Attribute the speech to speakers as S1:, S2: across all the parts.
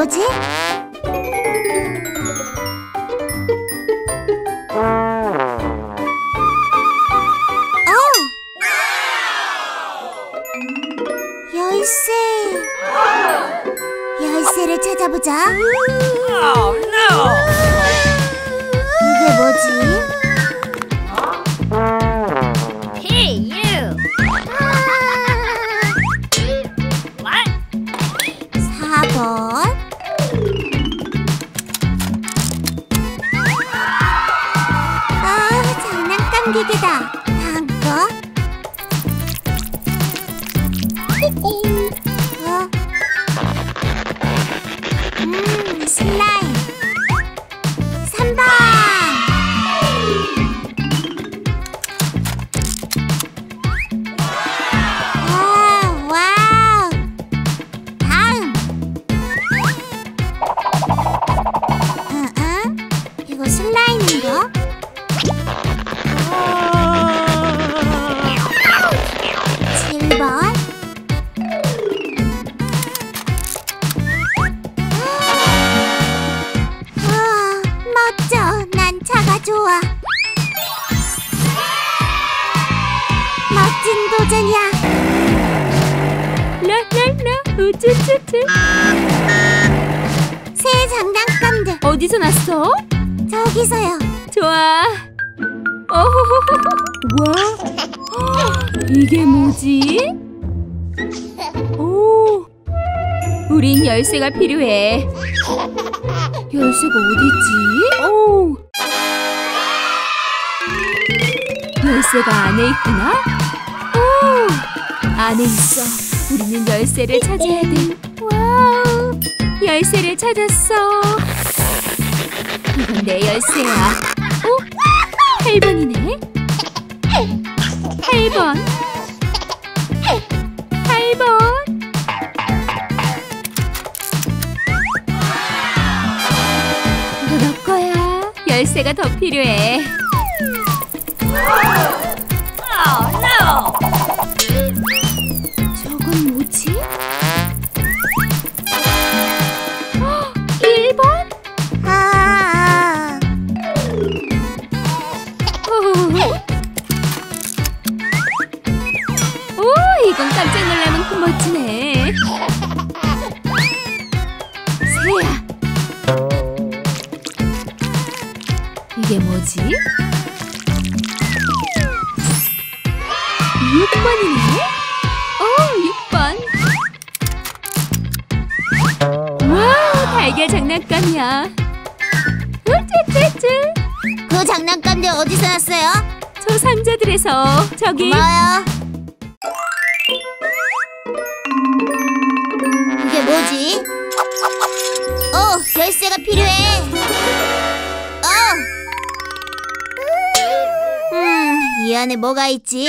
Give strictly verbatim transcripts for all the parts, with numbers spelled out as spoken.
S1: 뭐지? 어! 열쇠! 열쇠를 찾아보자.
S2: Oh, no!
S1: 이게 뭐지?
S2: Hey, you! What?
S1: 사 번. 아, 장난감 기계다. 다음 거. 어? 음, 슬라임. 삼 번. 와우, 와우. 다음. 응, 응. 이거 슬라임인가? 칠 번. 와, 멋져. 난 차가 좋아. 멋진 도전이야.
S3: 라라라 우쭈쭈쭈.
S1: 새 장난감들.
S3: 어디서 났어?
S1: 저기서요.
S3: 좋아. 어호호호. 와, 이게 뭐지? 오, 우린 열쇠가 필요해. 열쇠가 어딨지? 오, 열쇠가 안에 있구나. 오, 안에 있어. 우리는 열쇠를 찾아야 돼. 와우, 열쇠를 찾았어. 이건 내 열쇠야. 어? 팔 번이네. 팔 번. 팔 번. 이거 너 거야. 열쇠가 더 필요해.
S2: Oh, no!
S3: 저건 뭐지? 헉, 일 번?
S1: 아,
S3: 오, 이건 깜짝 놀랄 만큼 멋지네. 새야. 이게 뭐지? 육 번이네? 오, 육 번. 와우, 달걀 장난감이야. 우쭈쭈쭈.
S1: 그 장난감들 어디서 났어요?
S3: 저 상자들에서. 저기.
S1: 고마워요. 이게 뭐지? 어, 열쇠가 필요해. 어. 음, 이 안에 뭐가 있지?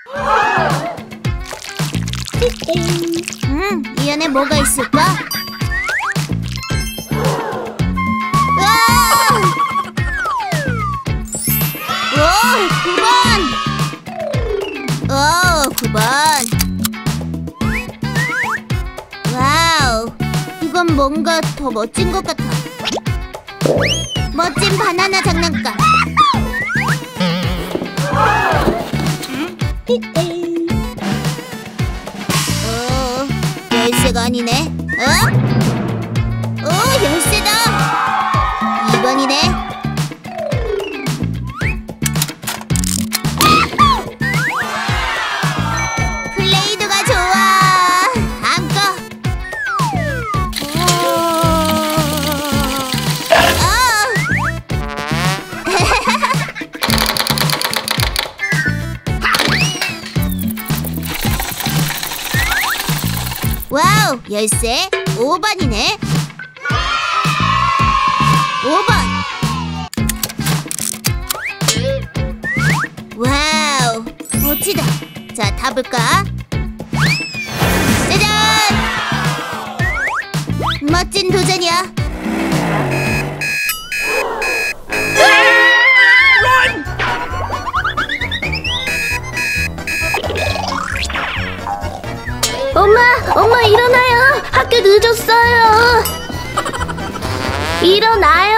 S1: 음, 이 안에 뭐가 있을까? 으아! 오, 구 번! 오, 구 번! 와우, 이건 뭔가 더 멋진 것 같아. 멋진 바나나 장난감. 어, 열쇠가 아니네. 어? 어, 열쇠다. 이 번이네. 플레이도가 좋아. 안고. 와우, 열쇠 오 번이네. 오 번. 와우, 멋지다. 자, 타볼까? 짜잔! 멋진 도전이야.
S4: 엄마, 엄마 일어나요. 학교 늦었어요.
S1: 일어나요.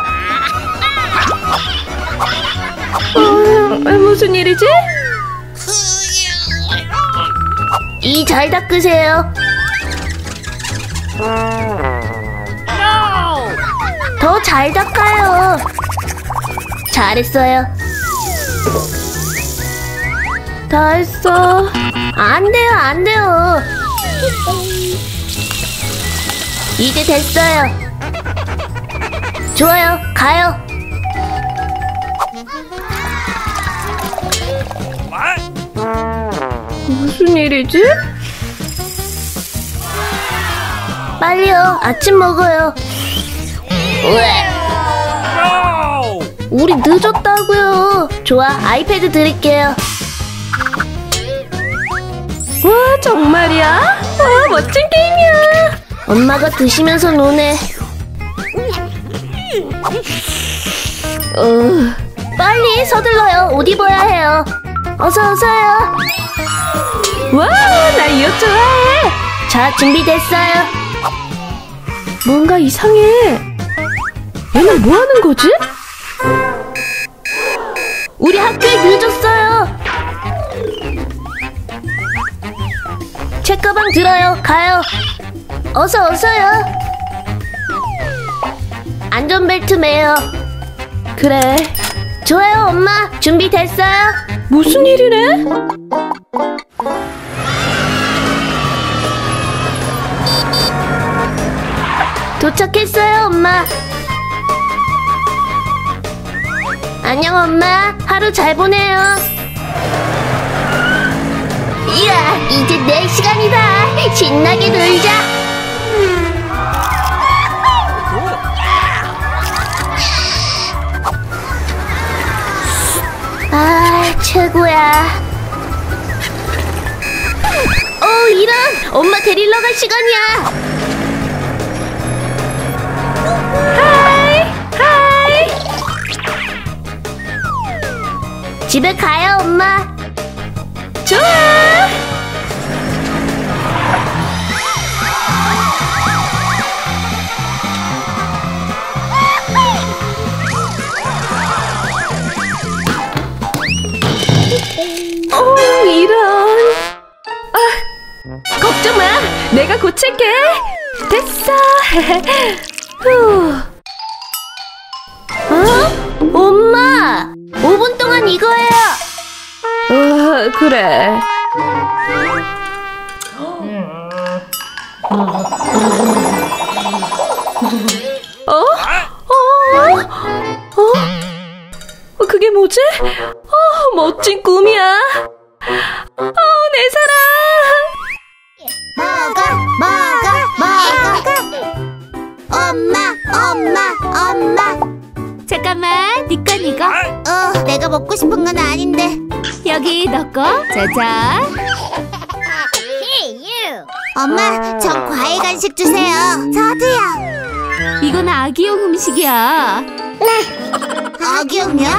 S3: 어, 무슨 일이지?
S1: 이 잘 닦으세요.
S2: No!
S1: 더 잘 닦아요. 잘했어요.
S3: 다 했어.
S1: 안 돼요, 안 돼요. 이제 됐어요. 좋아요, 가요.
S2: What?
S3: 무슨 일이지?
S1: 빨리요, 아침 먹어요. 왜?
S2: No!
S1: 우리 늦었다고요. 좋아, 아이패드 드릴게요.
S3: 와, 정말이야? 와, 멋진 게임이야.
S1: 엄마가 드시면서 노네.
S3: 어,
S1: 빨리 서둘러요. 옷 입어야 해요. 어서 어서요.
S3: 와, 나 이 옷 좋아해.
S1: 자, 준비됐어요.
S3: 뭔가 이상해. 얘는 뭐 하는 거지?
S1: 우리 학교에 늦었어요. 책가방 들어요. 가요. 어서 어서요. 안전벨트 매요.
S3: 그래.
S1: 좋아요, 엄마. 준비됐어요?
S3: 무슨 일이래?
S1: 도착했어요, 엄마. 안녕, 엄마. 하루 잘 보내요. 이야, 이제 내 시간이다. 신나게 놀자. 아, 최고야. 어, 이런. 엄마 데리러 갈 시간이야.
S3: 하이, 하이.
S1: 집에 가요, 엄마.
S3: 좋아. 어, 이런. 아, 걱정 마. 내가 고칠게. 됐어. 후.
S1: 어? 엄마! 오 분 동안 이거예요.
S3: 어, 그래. 어? 어? 어? 어? 그게 뭐지? 어, 멋진 꿈이야. 어, 내 사랑.
S1: 먹어, 먹어, 먹어. 엄마, 엄마, 엄마.
S3: 잠깐만, 네 건 이거.
S1: 어, 내가 먹고 싶은 건 아닌데.
S3: 여기 너 거. 짜잔.
S2: Hey, you!
S1: 엄마, 전 과일 간식 주세요. 저도요.
S3: 이건 아기용 음식이야.
S1: 아기용요?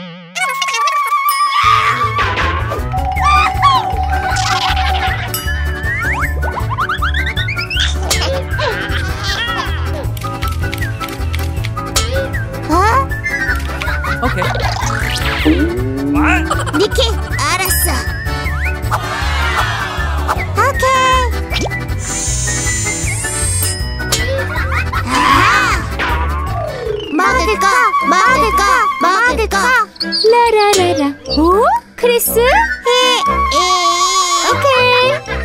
S1: 어?
S2: Okay. What?
S1: 니키, 알았어. 오케이. 아! 먹을 거, 먹을 거, 먹을 거.
S3: 라라라라. 오? 크리스? 오케이.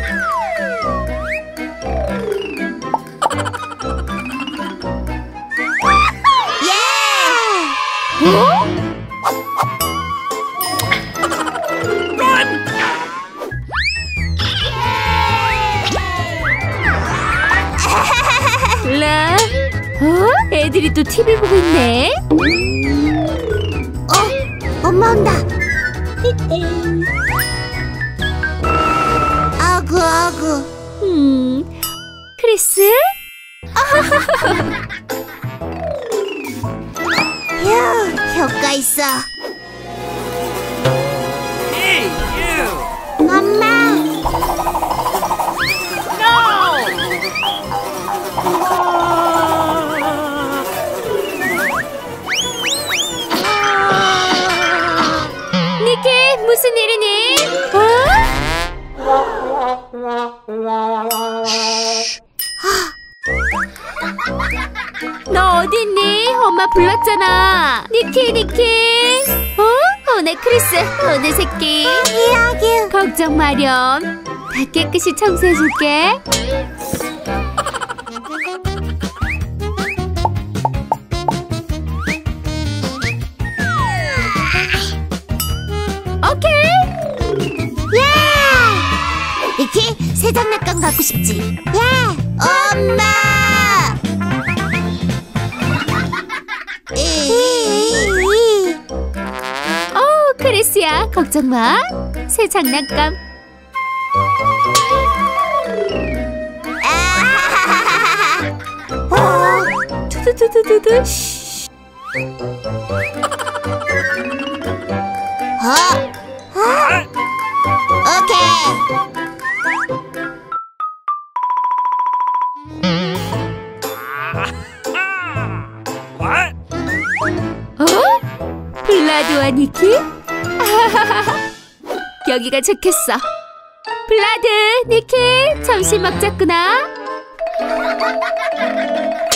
S1: 예!
S3: 어? 라. 어? 애들이 또 티비 보고 있네.
S1: 어, 엄마 온다. 아구, 아구.
S3: 음. 크리스?
S1: 휴, 효과 있어.
S2: Hey, you!
S1: 엄마.
S2: No!
S4: 불렀잖아. 니키, 니키. 어? 오네, 크리스. 오네, 새끼.
S1: 여기.
S4: 걱정 마렴. 다 깨끗이 청소해줄게. 오케이.
S1: 예! 니키, 새 장난감 갖고 싶지? 예! 엄마! 이.
S4: 어, 크리스야, 걱정 마. 새 장난감.
S1: 아! 어?
S4: 두두두두두두. 쉬.
S1: 어? 어? 오케이.
S2: What?
S4: 어? 블라드와 니키? 여기가 좋겠어. 블라드, 니키, 점심 먹자꾸나.